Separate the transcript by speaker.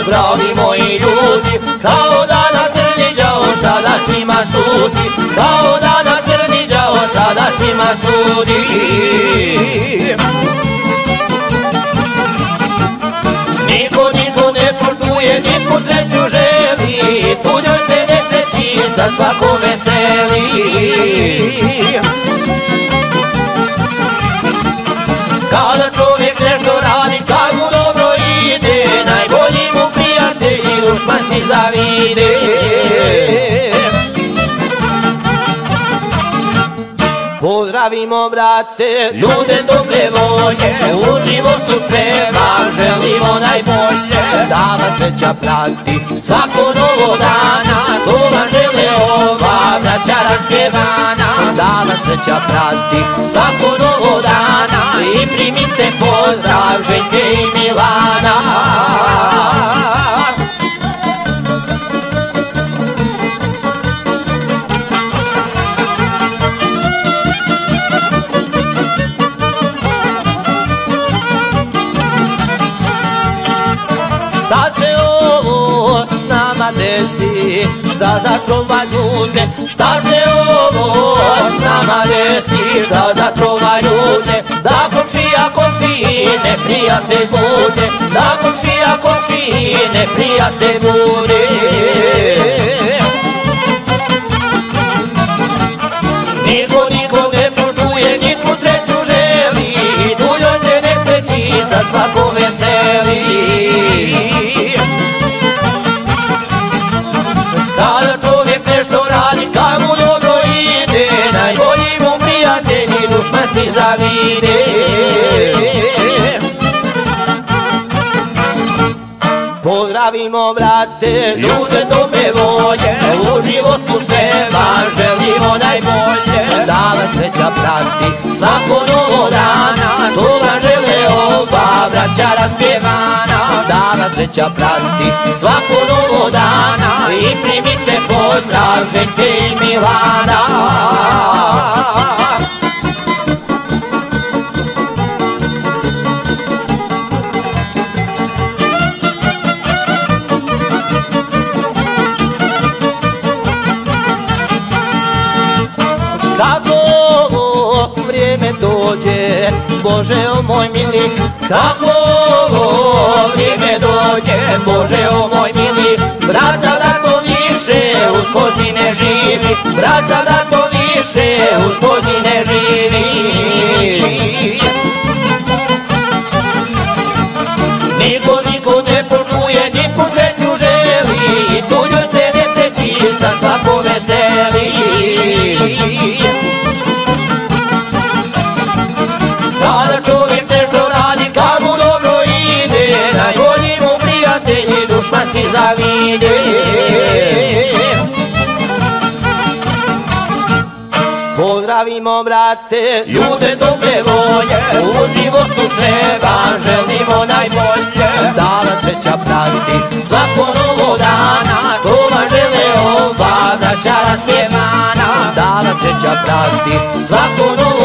Speaker 1: zdravi moji ljudi, kao da na crni đavo sada svima sudi, kao da na crni đavo sada svima sudi. Niko ne poštuje, niko sreću želi, tuđoj se nesreći sa svakom veseli. Kada čovjek nešto radi, kad mu dobro ide, najbolji mu prijatelji dušmanski zavide. Pozdravimo, brate, ljude dobre volje, u životu sve vam želimo najbolje. Da vas sreća prati svako novo dana, to vam žele ova braća raspjevana. Da vas sreća prati svako novo dana i primite pozdrav Željke i Milana. Da se ovo s nama desi, šta zatrova ljude, šta se ovo s nama desi, šta zatrova ljude, da komšija komšine prijatelj bude, da komšija komšine prijatelj bude. Niko ne poštuje, niko sreću želi, tuđoj se ne sreći sa svakom veseli. Kada čovjek nešto radi, kad mu dobro ide, najbolji mu prijatelji dušmanski zavide. Pozdravimo, brate, ljude dobre volje, u životu sve vam želimo najbolje. Da vas sreća prati svako novo dana, to vam žele oba braća raspjevana. Da vas sreća prati svako novo dana i primite pozdrav Željke i Milana. Kako ovo vrijeme dođe, Bože o moj mili, kako ovo vrijeme dođe, Bože o moj mili, brat za bratom više uz godine živi, brat za bratom više uz godine živi. Niko ne poštuje, niko sreću želi, tuđoj se ne sreći sa svakom veseli. Kada čovjek nešto radi, kad mu dobro ide, najbolji mu prijatelji dušmanski zavide. Pozdravimo, brate, ljude dobre volje, u životu sve vam želimo najbolje. Da vas sreća prati svako novo dana, to vam žele oba braća raspjevana. Da vas sreća prati svako novo